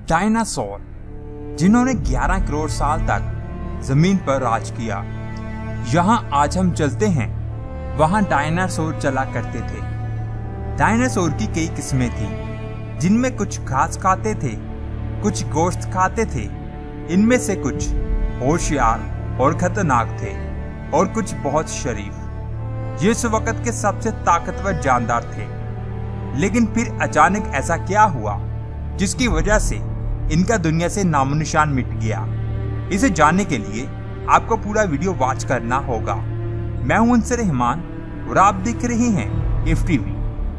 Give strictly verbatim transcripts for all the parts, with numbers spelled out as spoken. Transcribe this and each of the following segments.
Dinosaur जिन्होंने ग्यारह करोड़ साल तक जमीन पर राज किया। यहाँ आज हम चलते हैं, वहाँ डायनासोर चला करते थे। डायनासोर की कई किस्में थी, जिनमें कुछ घास खाते थे, कुछ गोश्त खाते थे। इनमें से कुछ होशियार और खतरनाक थे और कुछ बहुत शरीफ। ये उस वक्त के सबसे ताकतवर जानदार थे। लेकिन फिर अचानक ऐसा क्या हुआ जिसकी वजह से इनका दुनिया से नामोनिशान मिट गया। इसे जानने के लिए आपको पूरा वीडियो वॉच करना होगा। मैं हूं अंसर रहमान और आप देख रहे हैं एफ टीवी।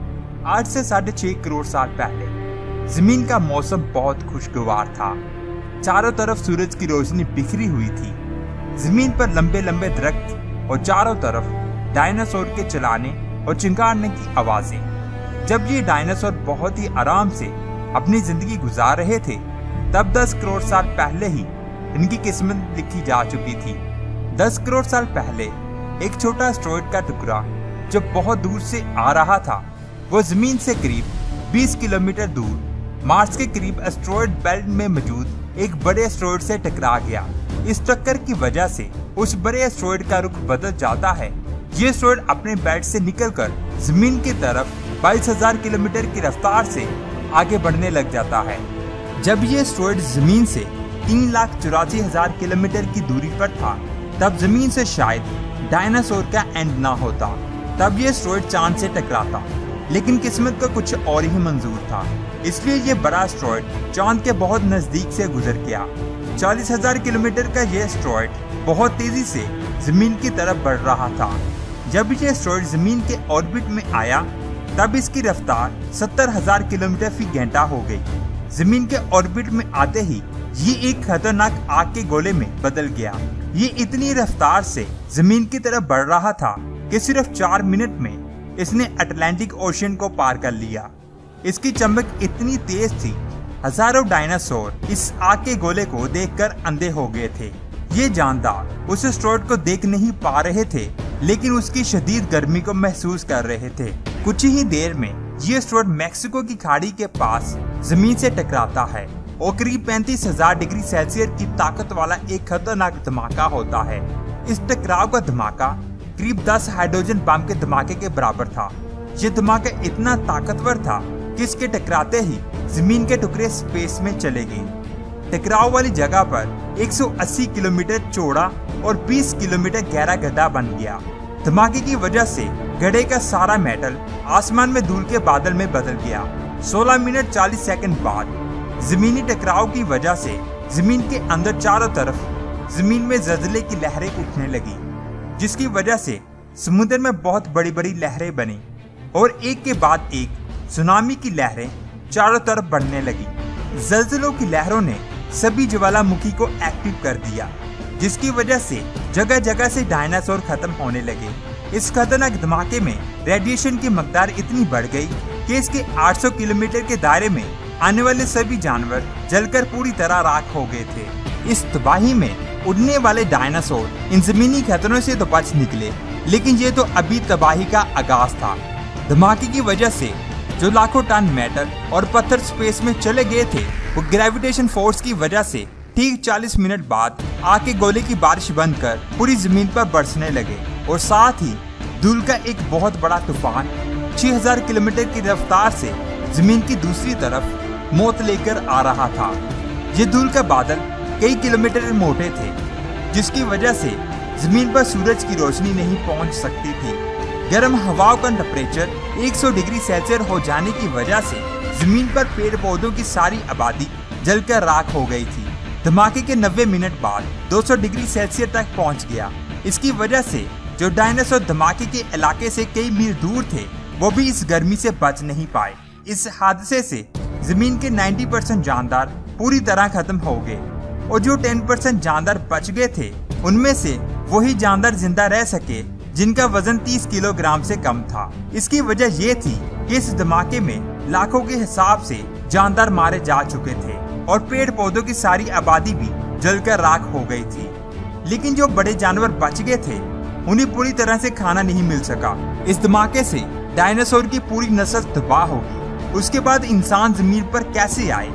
आज से साढ़े छह करोड़ साल पहले जमीन का मौसम बहुत खुशगवार था। चारों तरफ सूरज की रोशनी बिखरी हुई थी। जमीन पर लंबे लंबे दरख्त और चारों तरफ डायनासोर के चलाने और चिंगारने की आवाजें। जब ये डायनासोर बहुत ही आराम से अपनी जिंदगी गुजार रहे थे, तब दस करोड़ साल पहले ही इनकी किस्मत लिखी जा चुकी थी। दस करोड़ साल पहले एक छोटा एस्टेरॉयड का टुकड़ा जो बहुत दूर से आ रहा था, वो जमीन से करीब बीस किलोमीटर दूर मार्स के करीब एस्टेरॉयड बेल्ट में मौजूद एक बड़े एस्टेरॉयड से टकरा गया। इस टक्कर की वजह से उस बड़े एस्टेरॉयड का रुख बदल जाता है। ये एस्टेरॉयड अपने बेल्ट से निकलकर जमीन की तरफ बाईस हजार किलोमीटर की रफ्तार से आगे बढ़ने लग जाता है। जब ये एस्टेरॉयड जमीन से तीन लाख चौरासी हजार किलोमीटर की दूरी पर था, तब जमीन से शायद डायनासोर का एंड ना होता। तब ये एस्टेरॉयड चांद से टकराता, लेकिन किस्मत को कुछ और ही मंजूर था, इसलिए ये बड़ा एस्टेरॉयड चांद के बहुत नजदीक से गुजर गया। चालीस हजार किलोमीटर का ये एस्टेरॉयड बहुत तेजी से जमीन की तरफ बढ़ रहा था। जब ये एस्टेरॉयड जमीन के ऑर्बिट में आया, तब इसकी रफ्तार सत्तर हजार किलोमीटर फी घंटा हो गई। जमीन के ऑर्बिट में आते ही ये एक खतरनाक आग के गोले में बदल गया। ये इतनी रफ्तार से जमीन की तरफ बढ़ रहा था कि सिर्फ चार मिनट में इसने अटलांटिक ओशन को पार कर लिया। इसकी चमक इतनी तेज थी, हजारों डायनासोर इस आग के गोले को देखकर अंधे हो गए थे। ये जानदार उस एस्टेरॉयड को देख नहीं पा रहे थे, लेकिन उसकी शदीद गर्मी को महसूस कर रहे थे। कुछ ही देर में ये एस्टेरॉयड मैक्सिको की खाड़ी के पास जमीन से टकराता है और करीब पैंतीस हजार डिग्री सेल्सियस की ताकत वाला एक खतरनाक धमाका होता है। इस टकराव का धमाका करीब दस हाइड्रोजन बम के धमाके के बराबर था। ये धमाका इतना ताकतवर था कि इसके टकराते ही जमीन के टुकड़े स्पेस में चले गए। टकराव वाली जगह पर एक सौ अस्सी किलोमीटर चौड़ा और बीस किलोमीटर गहरा गड्ढा बन गया। धमाके की वजह से गड्ढे का सारा मेटल आसमान में धूल के बादल में बदल गया। सोलह मिनट चालीस सेकंड बाद जमीनी टकराव की वजह से जमीन के अंदर चारों तरफ जमीन में जलजले की लहरें उठने लगी, जिसकी वजह से समुद्र में बहुत बड़ी बड़ी लहरें बनी और एक के बाद एक सुनामी की लहरें चारों तरफ बढ़ने लगी। जलजलों की लहरों ने सभी ज्वालामुखी को एक्टिव कर दिया, जिसकी वजह से जगह जगह से डायनासोर खत्म होने लगे। इस खतरनाक धमाके में रेडिएशन की मकदार इतनी बढ़ गई कि इसके आठ सौ किलोमीटर के दायरे में आने वाले सभी जानवर जलकर पूरी तरह राख हो गए थे। इस तबाही में उड़ने वाले डायनासोर इन जमीनी खतरों से तो बच निकले, लेकिन ये तो अभी तबाही का आगाज था। धमाके की वजह से जो लाखों टन मेटल और पत्थर स्पेस में चले गए थे, वो ग्रेविटेशन फोर्स की वजह से ठीक चालीस मिनट बाद आग के गोले की बारिश बंद कर पूरी जमीन पर बरसने लगे और साथ ही धूल का एक बहुत बड़ा तूफान छह हजार किलोमीटर की रफ्तार से जमीन की दूसरी तरफ मौत लेकर आ रहा था। ये धूल का बादल कई किलोमीटर मोटे थे, जिसकी वजह से जमीन पर सूरज की रोशनी नहीं पहुंच सकती थी। गर्म हवाओं का टेम्परेचर एक सौ डिग्री सेल्सियस हो जाने की वजह से जमीन पर पेड़ पौधों की सारी आबादी जलकर राख हो गई थी। धमाके के नब्बे मिनट बाद दो सौ डिग्री सेल्सियस तक पहुंच गया। इसकी वजह से जो डायनासोर धमाके के इलाके से कई मील दूर थे, वो भी इस गर्मी से बच नहीं पाए। इस हादसे से जमीन के नब्बे परसेंट जानदार पूरी तरह खत्म हो गए और जो दस परसेंट जानदार बच गए थे, उनमें से वही जानदार जिंदा रह सके जिनका वजन तीस किलोग्राम से कम था। इसकी वजह ये थी कि इस धमाके में लाखों के हिसाब से जानदार मारे जा चुके थे और पेड़ पौधों की सारी आबादी भी जलकर राख हो गई थी। लेकिन जो बड़े जानवर बच गए थे, उन्हें पूरी तरह से खाना नहीं मिल सका। इस धमाके से डायनासोर की पूरी नस्ल तबाह होगी। उसके बाद इंसान जमीन पर कैसे आए,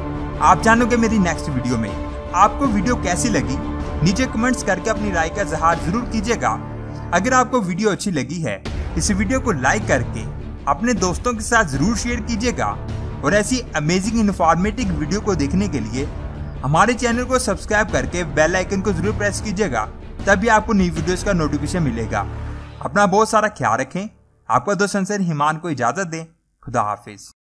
आप जानोगे मेरी नेक्स्ट वीडियो में। आपको वीडियो कैसी लगी नीचे कमेंट्स करके अपनी राय का इजहार जरूर कीजिएगा। अगर आपको वीडियो अच्छी लगी है इस वीडियो को लाइक करके अपने दोस्तों के साथ जरूर शेयर कीजिएगा और ऐसी अमेजिंग इन्फॉर्मेटिव वीडियो को देखने के लिए हमारे चैनल को सब्सक्राइब करके बेल आइकन को जरूर प्रेस कीजिएगा, तभी आपको नई वीडियोस का नोटिफिकेशन मिलेगा। अपना बहुत सारा ख्याल रखें। आपका दोस्त अंसर हिमान को इजाजत दें। खुदा हाफिज।